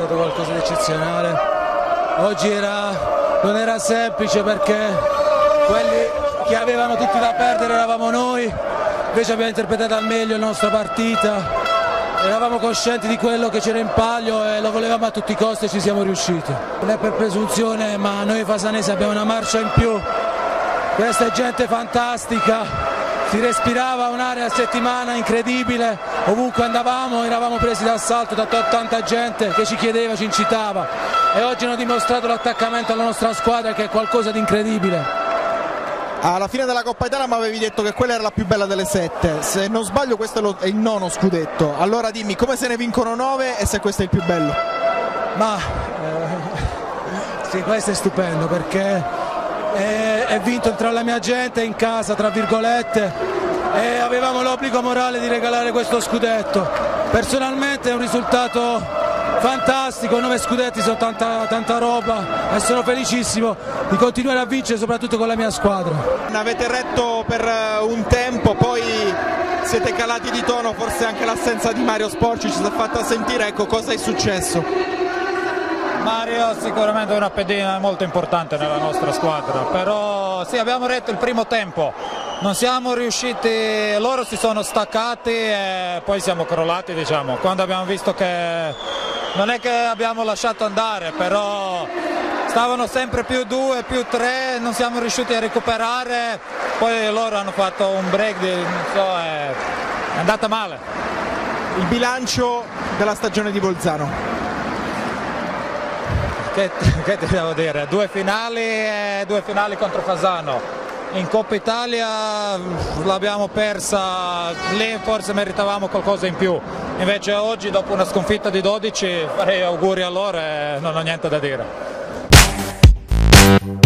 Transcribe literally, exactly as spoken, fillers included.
stato qualcosa di eccezionale. Oggi era, non era semplice perché quelli che avevano tutti da perdere eravamo noi, invece abbiamo interpretato al meglio la nostra partita. Eravamo coscienti di quello che c'era in palio e lo volevamo a tutti i costi e ci siamo riusciti. Non è per presunzione, ma noi fasanesi abbiamo una marcia in più. Questa è gente fantastica, si respirava un'area a settimana incredibile, ovunque andavamo eravamo presi d'assalto da tanta gente che ci chiedeva, ci incitava e oggi hanno dimostrato l'attaccamento alla nostra squadra che è qualcosa di incredibile. Alla fine della Coppa Italia mi avevi detto che quella era la più bella delle sette, se non sbaglio questo è, lo, è il nono scudetto, allora dimmi come se ne vincono nove e se questo è il più bello? Ma eh, sì, questo è stupendo perché è, è vinto tra la mia gente in casa, tra virgolette, e avevamo l'obbligo morale di regalare questo scudetto. Personalmente è un risultato fantastico, nove scudetti sono tanta, tanta roba e sono felicissimo di continuare a vincere soprattutto con la mia squadra. Avete retto per un tempo, poi siete calati di tono, forse anche l'assenza di Mario Sporci ci si è fatta sentire, ecco cosa è successo? Mario sicuramente è una pedina molto importante nella nostra squadra, però sì, abbiamo retto il primo tempo, non siamo riusciti, loro si sono staccati e poi siamo crollati, diciamo, quando abbiamo visto che non è che abbiamo lasciato andare, però stavano sempre più due, più tre, non siamo riusciti a recuperare, poi loro hanno fatto un break, di, non so, è, è andata male. Il bilancio della stagione di Bolzano? Che, che ti devo dire? Due finali e due finali contro Fasano. In Coppa Italia l'abbiamo persa, lì forse meritavamo qualcosa in più. Invece oggi dopo una sconfitta di dodici farei auguri a loro e non ho niente da dire.